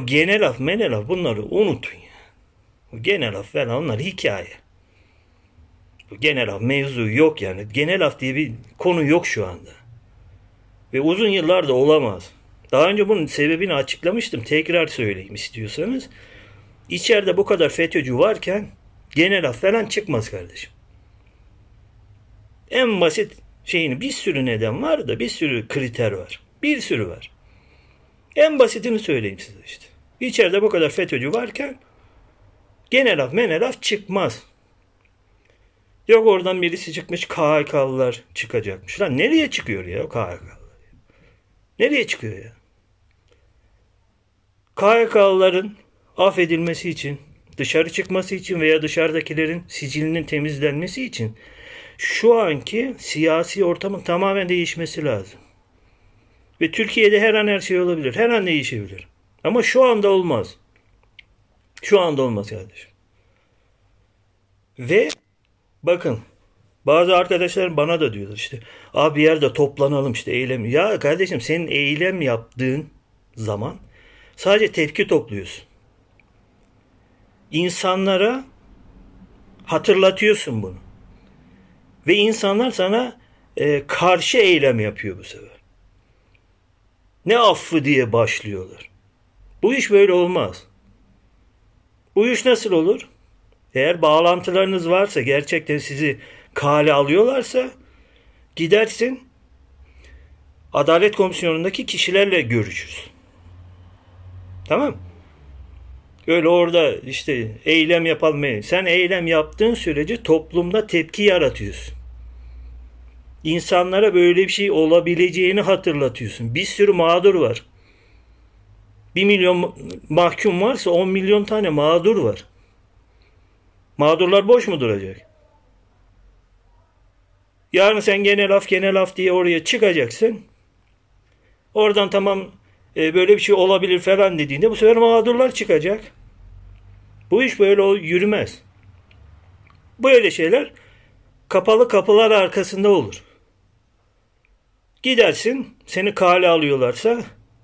genel af, menel af bunları unutun ya. Bu genel af falan onlar hikaye. Bu genel af mevzu yok yani. Genel af diye bir konu yok şu anda. Ve uzun yıllarda olamaz. Daha önce bunun sebebini açıklamıştım. Tekrar söyleyeyim istiyorsanız. İçeride bu kadar FETÖ'cü varken genel af falan çıkmaz kardeşim. En basit şeyini bir sürü neden var da bir sürü kriter var. Bir sürü var. En basitini söyleyeyim size işte. İçeride bu kadar FETÖ'cü varken genel af menel af çıkmaz. Yok oradan birisi çıkmış KHK'lılar çıkacakmış. Lan nereye çıkıyor ya KHK'lılar? Nereye çıkıyor ya? KHK'lıların affedilmesi için, dışarı çıkması için veya dışarıdakilerin sicilinin temizlenmesi için şu anki siyasi ortamın tamamen değişmesi lazım. Ve Türkiye'de her an her şey olabilir. Her an değişebilir. Ama şu anda olmaz. Şu anda olmaz kardeşim. Ve bakın bazı arkadaşlar bana da diyorlar işte abi bir yerde toplanalım işte eylem. Ya kardeşim senin eylem yaptığın zaman sadece tepki topluyorsun. İnsanlara hatırlatıyorsun bunu. Ve insanlar sana karşı eylem yapıyor bu sefer. Ne affı diye başlıyorlar. Bu iş böyle olmaz. Bu iş nasıl olur? Eğer bağlantılarınız varsa, gerçekten sizi kale alıyorlarsa gidersin Adalet Komisyonu'ndaki kişilerle görüşürsün. Tamam? Öyle orada işte eylem yapalım. Sen eylem yaptığın sürece toplumda tepki yaratıyorsun. İnsanlara böyle bir şey olabileceğini hatırlatıyorsun. Bir sürü mağdur var. 1 milyon mahkum varsa 10 milyon tane mağdur var. Mağdurlar boş mu duracak? Yarın sen genel af diye oraya çıkacaksın. Oradan tamam böyle bir şey olabilir falan dediğinde bu sefer mağdurlar çıkacak. Bu iş böyle yürümez. Böyle şeyler kapalı kapılar arkasında olur. Gidersin, seni kale alıyorlarsa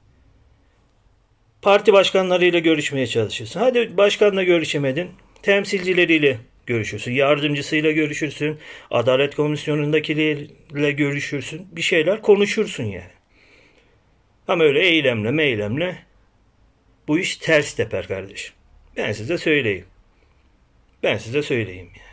parti başkanlarıyla görüşmeye çalışırsın. Hadi başkanla görüşemedin, temsilcileriyle görüşürsün, yardımcısıyla görüşürsün, Adalet Komisyonu'ndakilerle görüşürsün, bir şeyler konuşursun yani. Ama öyle eylemle meylemle bu iş ters teper kardeşim. Ben size söyleyeyim. Ben size söyleyeyim yani.